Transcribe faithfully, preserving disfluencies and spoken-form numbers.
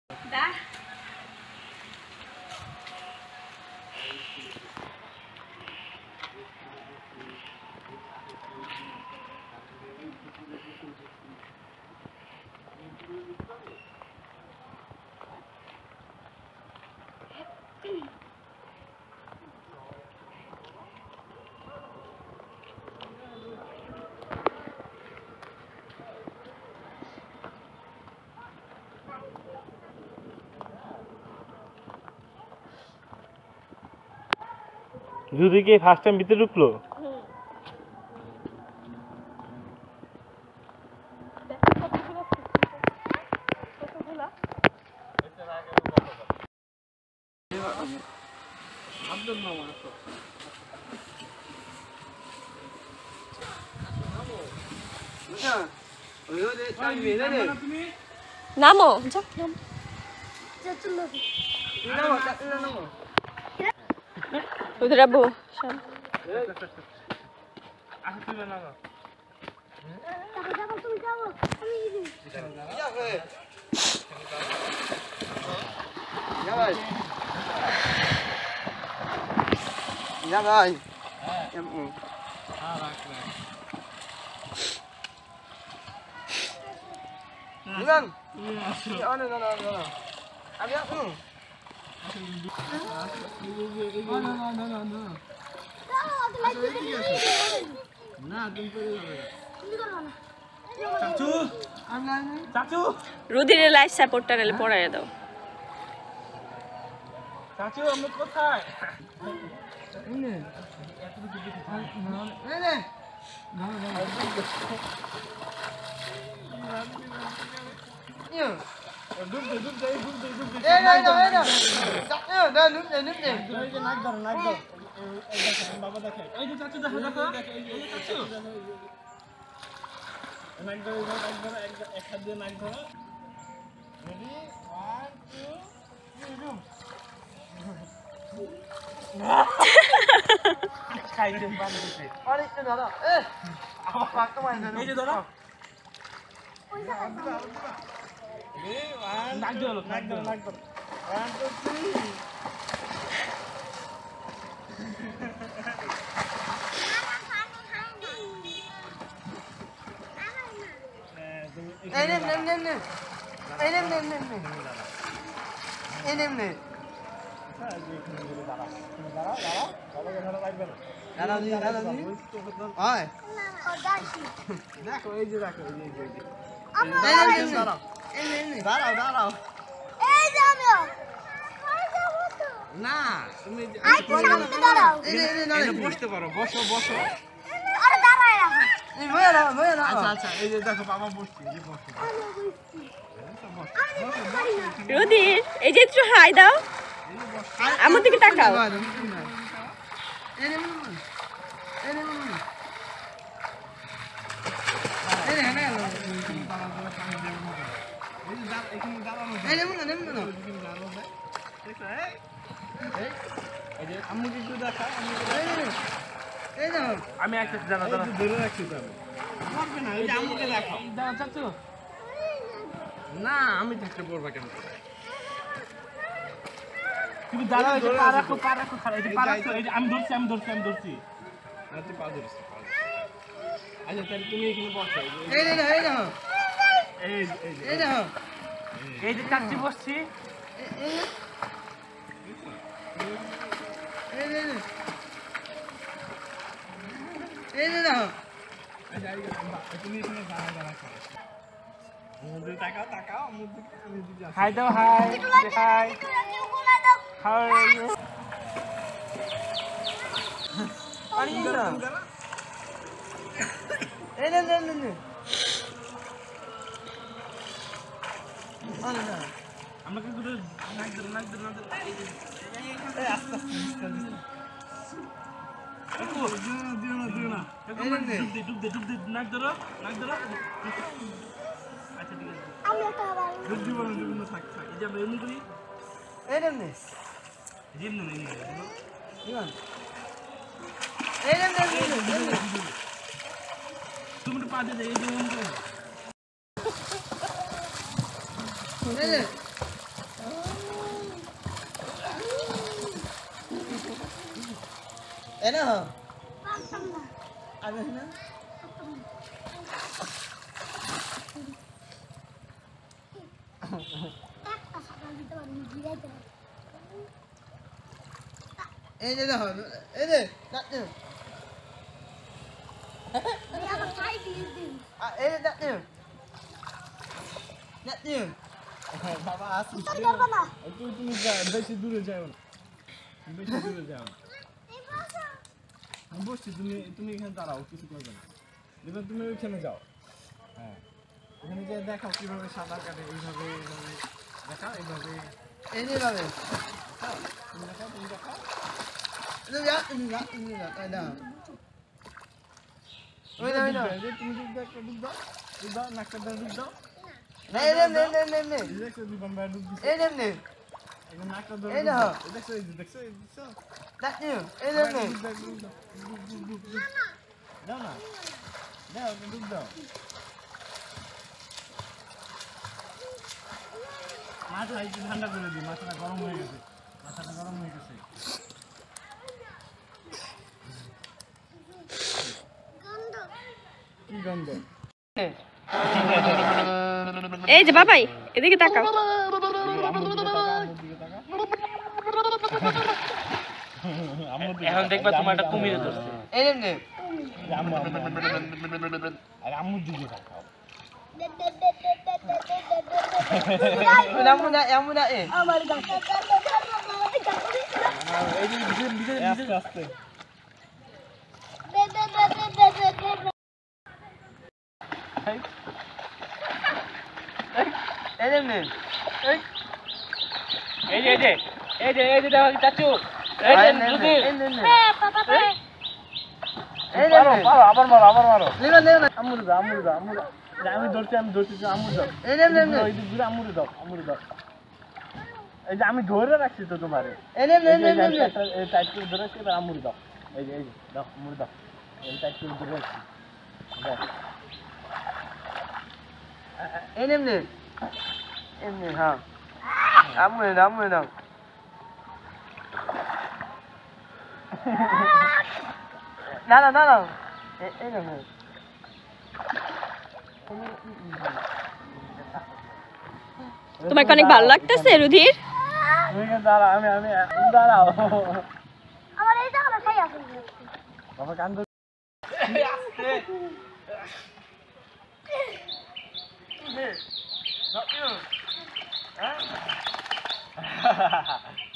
যদি কি first time ভিতরে ঢুকলো নামো উধর Abu Dạ rồi. Em ừ. Vâng. Nó nó nó nó. Anh biết ừ. Nó nó nó nó nó. না তুমি করে যাবে চাচু আমি চাচু রুদির লাইফ সাপোর্টটা রেলে পড়ায় দাও চাচু আমরা কোথায় নে এত কিছু না নে নে না না ইয়া দুধ দে দুধ দে দুধ দে দুধ দে এই না এই না এই না চাচু না দুধ দে দুধ দে এই যে নাক ধর নাক ধর এই দেখেন বাবা দেখে এই যে চাচু দেখো দেখো এই যে চাচু নাক ধর নাক ধর এক হাত দিয়ে নাক ধর রেডি ওয়ান টু থ্রি রুম খাইতে বান্ধে আরে একটু দাঁড়া এ আমার পাকা মাইনা এই যে দাঁড়া ওই যা রে ওয়ান নাক ধর নাক ধর নাক ধর ওয়ান টু থ্রি এই নে নে নে নে এই নে নে নে নে এই নে নে দাঁড়া দাঁড়া দাঁড়া বাবাকে ধরা লাগবে না দাঁড়া দি দাঁড়া দি হয় দেখো এই যে দেখো এই যে এই যে এই যে দাঁড়াও এই নে দাঁড়াও দাঁড়াও এই যে আমিও না তুমি এই সামনে দাঁড়াও এই নে না বসতে পারো বসো বসো আরে দাঁড়ায় রাখো এই বইয়া দাও বইয়া দাও আচ্ছা আচ্ছা এই যে দেখো বাবা বসছে এই যে বসছে রুদির এই যে একটু হাই দাও আমার দিকে তাকাও আমি একটা জানা জানা ধরে রাখছি না আমি থাকতে পড়বা কেন তুমি দাঁড়াও এই যে পা রাখো পা রাখো খারাপ এই যে পা রাখো এই যে আমি ধরছি আমি ধরছি আমি ধরছি না তুই পা ধরিস আচ্ছা তাহলে তুমি এখানে বসো এই যে এই দেখো এই এই দেখো এই যে চাচি বসছি এই এই এই দেখো তুমি এখানে দাঁড়া দাঁড়া খাও মুদ্রা তাকাও তাকাও মুদ্রা আমি দিদি হাই দাও hi hi how are you পানি দাও এই নে নে নে আরে না আমরা কি করে নাক ধরে নাক ধরে নাক ধরে এই আস্তে আস্তে একটু দিও না দিও না দিও না ডুব দে ডুব দে ডুব দে নাক ধরো নাক ধরো আচ্ছা ঠিক আছে আমি একটা আবার ডুব দিব না ডুব না থাক থাক এই যে আমরা এমনি করি এই নে নে জিম নে নে দিও এই নে নে তুমি তো পা দে এই যে এমনি করে এই নে এই না আগে না এই যে দেখো এই যে দেখতে এই যে দেখতে দেখতে বাবা আসুন তুমি তুমি বেশি দূরে যাও না বেশি দূরে যাও না আমি বসছি তুমি তুমি এখানে দাঁড়াও কিছু করবে না দেখবেন তুমি ওইখানে যাও হ্যাঁ ওখানে গিয়ে দেখাও কীভাবে সাঁতার কাটে এইভাবে এইভাবে দেখাও এইভাবে এই এইভাবে তুমি দেখাও তুমি দেখাও তুমি যা তুমি যা তুমি যা তাই না ওই না ওই না তুমি ডুব দাও ডুব দাও ডুব দাও নাকটা দাও ডুব দাও নে নে নে নে নে নে দেখো দিবান ভাই ডুব দিছে এই নে নে এই নাকটা দাও এই না দেখছো এই দেখছো এই দেখছো দেখছো এই নে নে দাও না দাও ডুব দাও মাথা একটু ঠান্ডা করে দিই মাথাটা গরম হয়ে গেছে মাথাটা গরম হয়ে গেছে কি গন্ধ এই যে বাবাই এদিকে তাকাও এখন দেখবা তোমার একটা কুমির ধরছে এই নে আম্মু আরে আম্মু দিকে তাকাও আম্মু না আম্মু না এ আমার গাছ এই যে ভিতরে ভিতরে আস্তে এই নে এই যে এই যে এই যে এই যে দেখো চাচু এই যে দুধি এই নে পাপা পাপা এই নে মারো আবার মারো আবার মারো লেনা লেনা আম্মু দাও আম্মু দাও আম্মু দাও আমি ধরছি আমি ধরছি আম্মু দাও এই নে নে এই দিকে আম্মু দাও আম্মু দাও এই যে আমি ধরে রাখছি তো তোমারে এই নে নে নে এই টাইট করে ধরে রাখছি এবার আম্মু দাও এই যে এই যে দাও আম্মু দাও এই টাইট করে ধরে রাখছি দাও এই নে নে এমনি হ্যাঁ আম্মু দাও আম্মু দাও না না না না এই না তোমাকে অনেক ভালো লাগতেছে রুধির তুমি দাঁড়াও আমি আমি দাঁড়াও আমার এই জায়গাটা খাই আছে বাবা কান ধরে আস্তে